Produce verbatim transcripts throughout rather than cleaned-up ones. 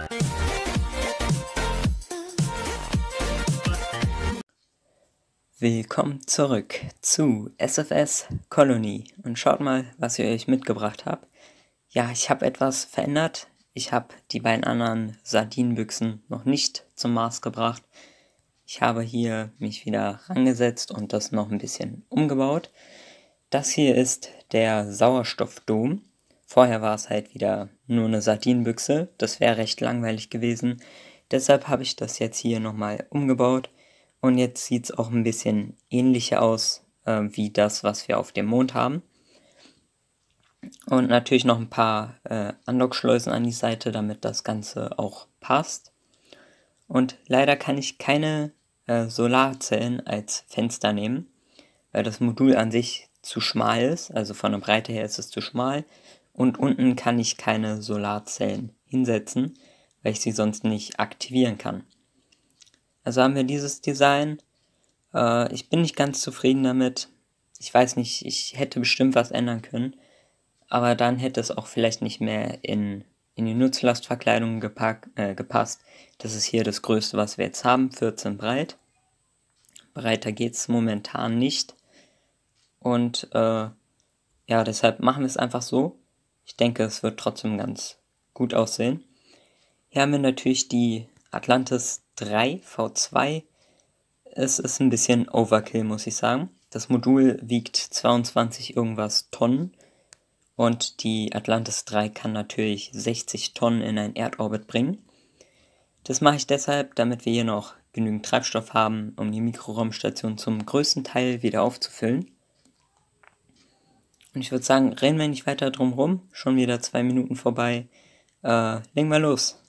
Willkommen zurück zu S F S Colony und schaut mal, was ich euch mitgebracht habe. Ja, ich habe etwas verändert. Ich habe die beiden anderen Sardinenbüchsen noch nicht zum Mars gebracht. Ich habe hier mich wieder rangesetzt und das noch ein bisschen umgebaut. Das hier ist der Sauerstoffdom. Vorher war es halt wieder nur eine Sardinenbüchse. Das wäre recht langweilig gewesen. Deshalb habe ich das jetzt hier nochmal umgebaut. Und jetzt sieht es auch ein bisschen ähnlicher aus äh, wie das, was wir auf dem Mond haben. Und natürlich noch ein paar äh, Andockschleusen an die Seite, damit das Ganze auch passt. Und leider kann ich keine äh, Solarzellen als Fenster nehmen, weil das Modul an sich zu schmal ist. Also von der Breite her ist es zu schmal. Und unten kann ich keine Solarzellen hinsetzen, weil ich sie sonst nicht aktivieren kann. Also haben wir dieses Design. Äh, ich bin nicht ganz zufrieden damit. Ich weiß nicht, ich hätte bestimmt was ändern können. Aber dann hätte es auch vielleicht nicht mehr in, in die Nutzlastverkleidung gepack, äh, gepasst. Das ist hier das Größte, was wir jetzt haben, vierzehn breit. Breiter geht es momentan nicht. Und äh, ja, deshalb machen wir es einfach so. Ich denke, es wird trotzdem ganz gut aussehen. Hier haben wir natürlich die Atlantis drei V zwei. Es ist ein bisschen Overkill, muss ich sagen. Das Modul wiegt zweiundzwanzig irgendwas Tonnen. Und die Atlantis drei kann natürlich sechzig Tonnen in einen Erdorbit bringen. Das mache ich deshalb, damit wir hier noch genügend Treibstoff haben, um die Mikroraumstation zum größten Teil wieder aufzufüllen. Und ich würde sagen, rennen wir nicht weiter drum rum. Schon wieder zwei Minuten vorbei. Äh, legen wir los.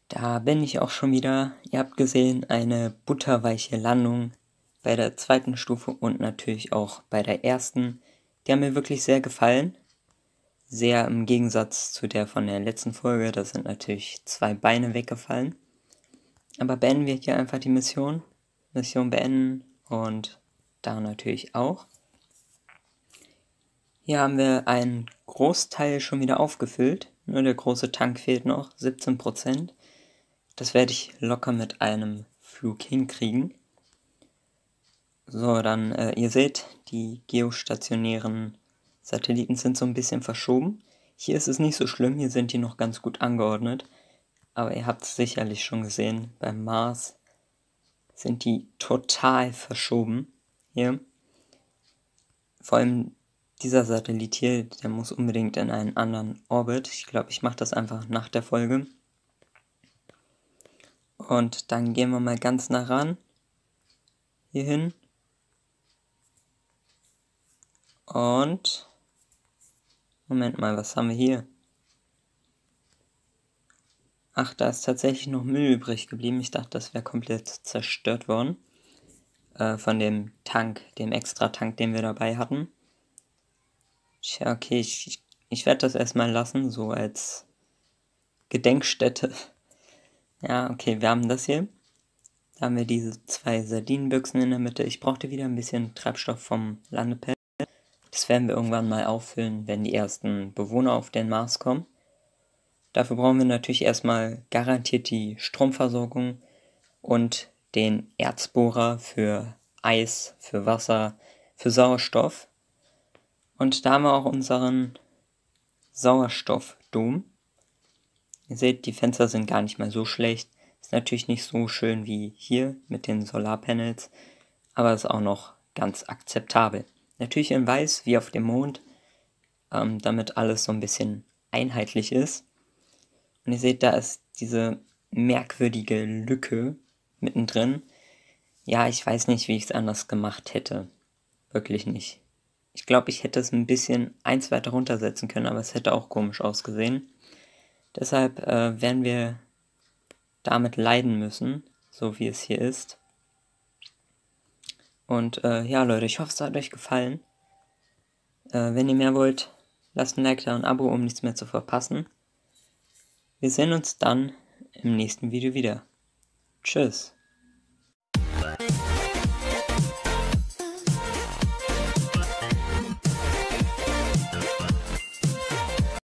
Da bin ich auch schon wieder. Ihr habt gesehen, eine butterweiche Landung bei der zweiten Stufe und natürlich auch bei der ersten. Die haben mir wirklich sehr gefallen. Sehr im Gegensatz zu der von der letzten Folge. Da sind natürlich zwei Beine weggefallen. Aber beenden wir hier einfach die Mission. Mission beenden und da natürlich auch. Hier haben wir einen Großteil schon wieder aufgefüllt. Nur der große Tank fehlt noch, siebzehn Prozent. Das werde ich locker mit einem Flug hinkriegen. So, dann, äh, ihr seht, die geostationären Satelliten sind so ein bisschen verschoben. Hier ist es nicht so schlimm, hier sind die noch ganz gut angeordnet. Aber ihr habt es sicherlich schon gesehen, beim Mars sind die total verschoben hier. Vor allem dieser Satellit hier, der muss unbedingt in einen anderen Orbit. Ich glaube, ich mache das einfach nach der Folge. Und dann gehen wir mal ganz nah ran. Hier hin. Und Moment mal, was haben wir hier? Ach, da ist tatsächlich noch Müll übrig geblieben. Ich dachte, das wäre komplett zerstört worden. Äh, von dem Tank, dem Extra-Tank, den wir dabei hatten. Tja, okay, ich, ich, ich werde das erstmal lassen, so als Gedenkstätte. Ja, okay, wir haben das hier. Da haben wir diese zwei Sardinenbüchsen in der Mitte. Ich brauchte wieder ein bisschen Treibstoff vom Landepad. Das werden wir irgendwann mal auffüllen, wenn die ersten Bewohner auf den Mars kommen. Dafür brauchen wir natürlich erstmal garantiert die Stromversorgung und den Erzbohrer für Eis, für Wasser, für Sauerstoff. Und da haben wir auch unseren Sauerstoffdom. Ihr seht, die Fenster sind gar nicht mal so schlecht. Ist natürlich nicht so schön wie hier mit den Solarpanels, aber ist auch noch ganz akzeptabel. Natürlich in weiß, wie auf dem Mond, ähm, damit alles so ein bisschen einheitlich ist. Und ihr seht, da ist diese merkwürdige Lücke mittendrin. Ja, ich weiß nicht, wie ich es anders gemacht hätte. Wirklich nicht. Ich glaube, ich hätte es ein bisschen eins weiter runtersetzen können, aber es hätte auch komisch ausgesehen. Deshalb äh, werden wir damit leiden müssen, so wie es hier ist. Und äh, ja, Leute, ich hoffe, es hat euch gefallen. Äh, wenn ihr mehr wollt, lasst ein Like da und ein Abo, um nichts mehr zu verpassen. Wir sehen uns dann im nächsten Video wieder. Tschüss.